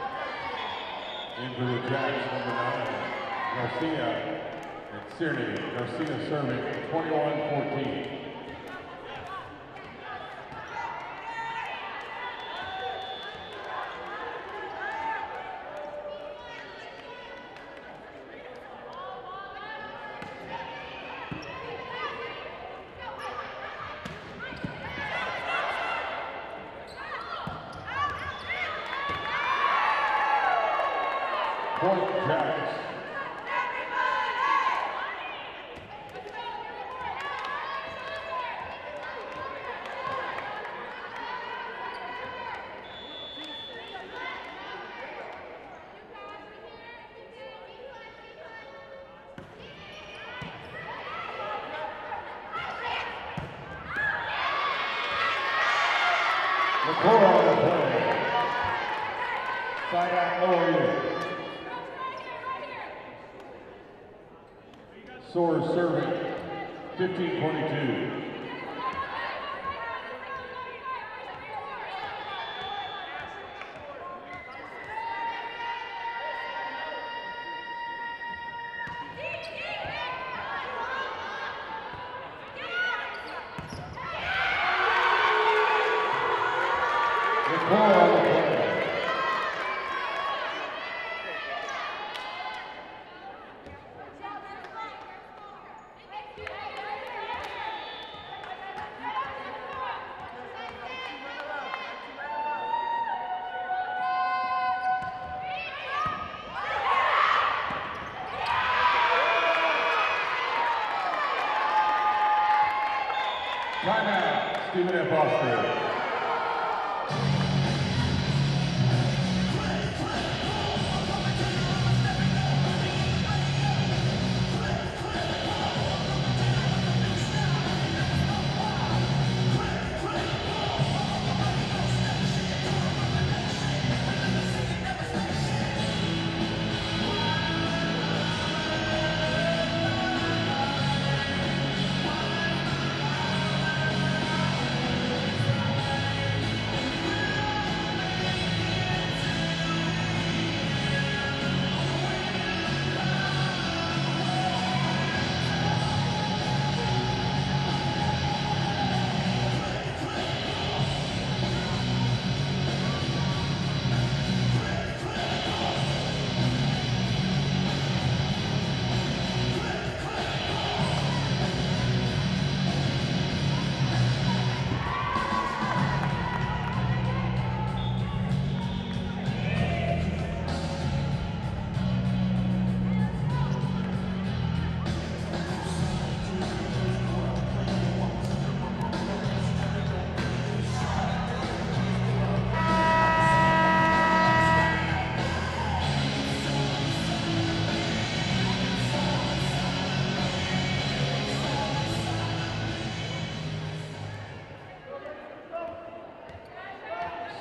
Speaker 1: Into the Jacks, number nine. Garcia and Sierney. Garcia serving twenty-one fourteen. Point Jacks. McCoy on the play. Side out O R U. Soares serving fifteen twenty-two. McCoy on the play. Timeout, Stephen F. Foster.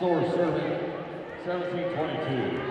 Speaker 1: Source serving seventeen twenty-two.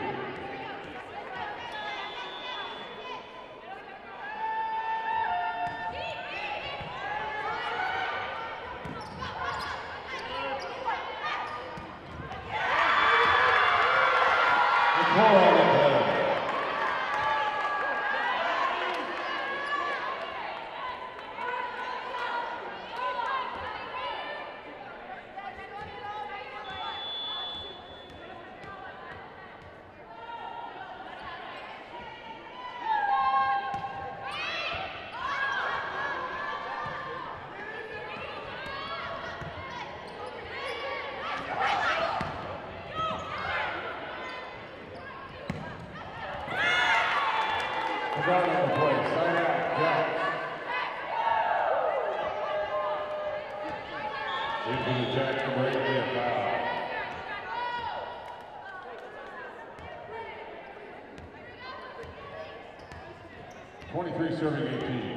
Speaker 1: twenty-three serving eighteen.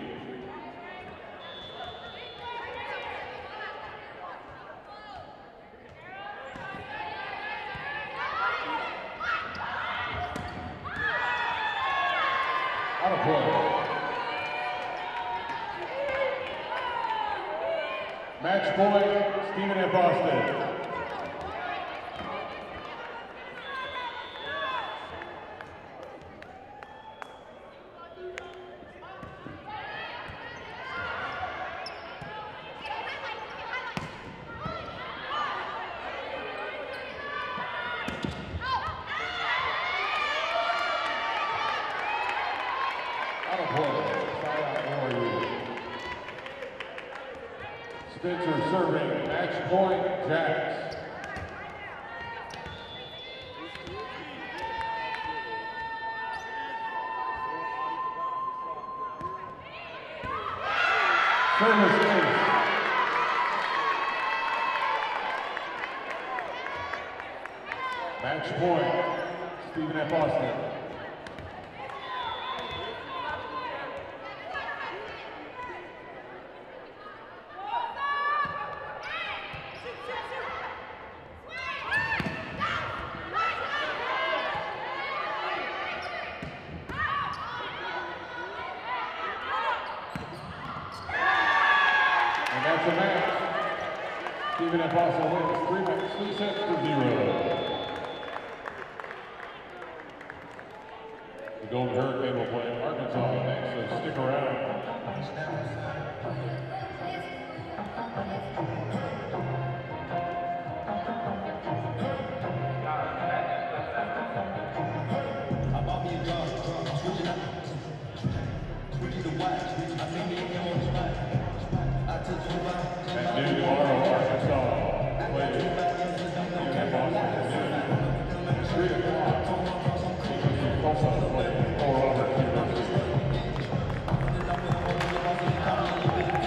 Speaker 1: Out of play. Match point, Stephen F. Austin. Spencer serving, match point, Jacks. Service ace. Match point, Stephen F. Austin. That's a match. Stephen F. Austin wins three matches, three sets to zero. The Golden Hurricane will play Arkansas next, so stick around. At noon tomorrow, Arkansas plays Stephen F. Austin. three o'clock, Tulsa plays Oral Roberts University.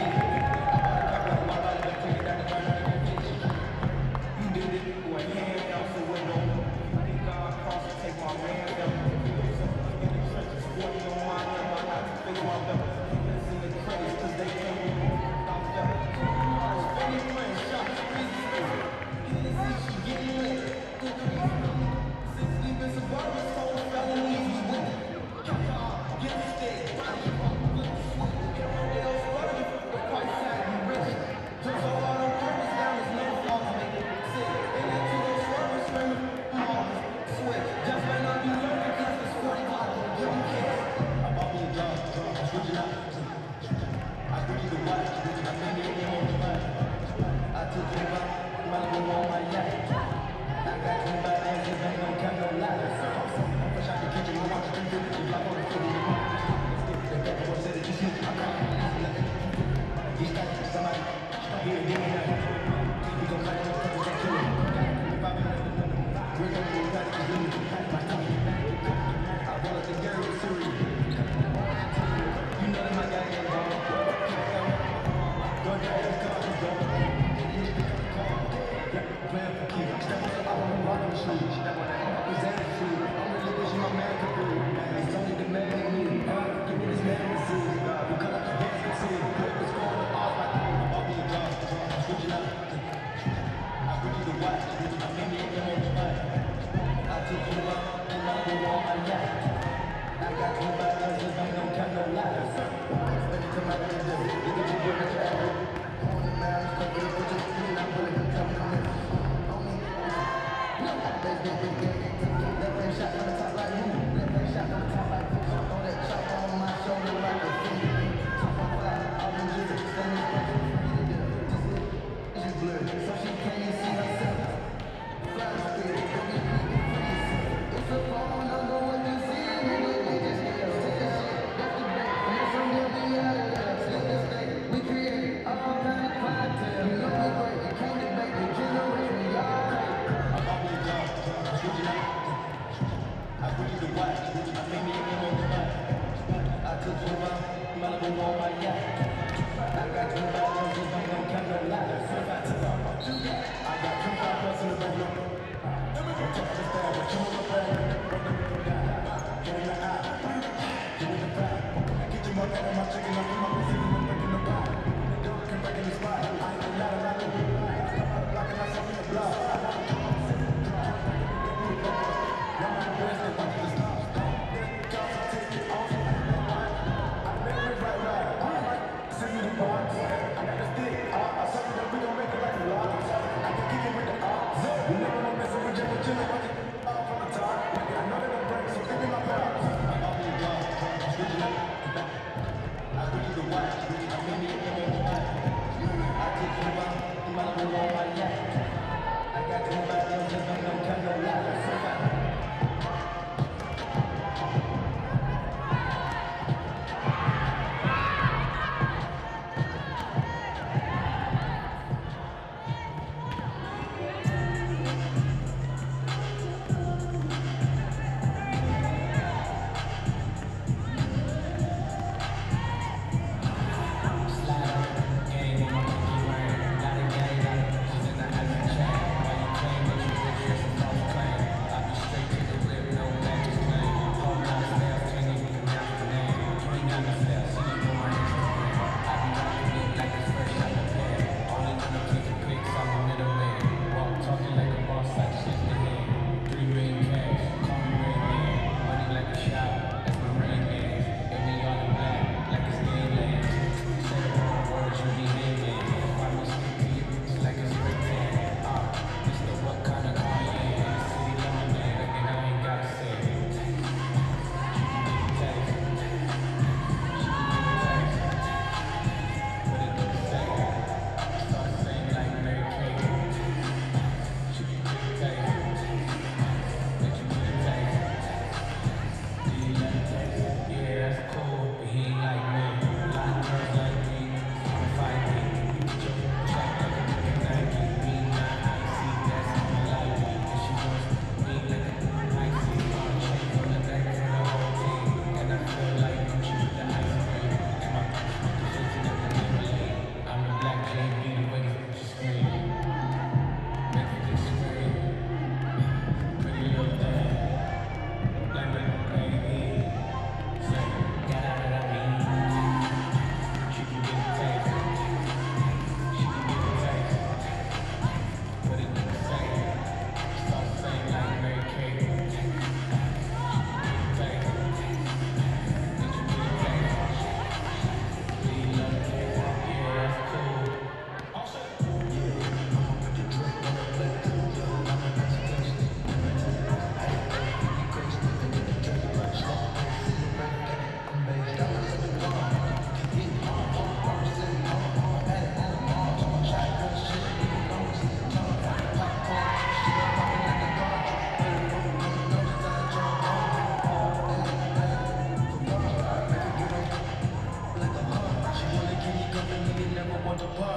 Speaker 1: on the clock.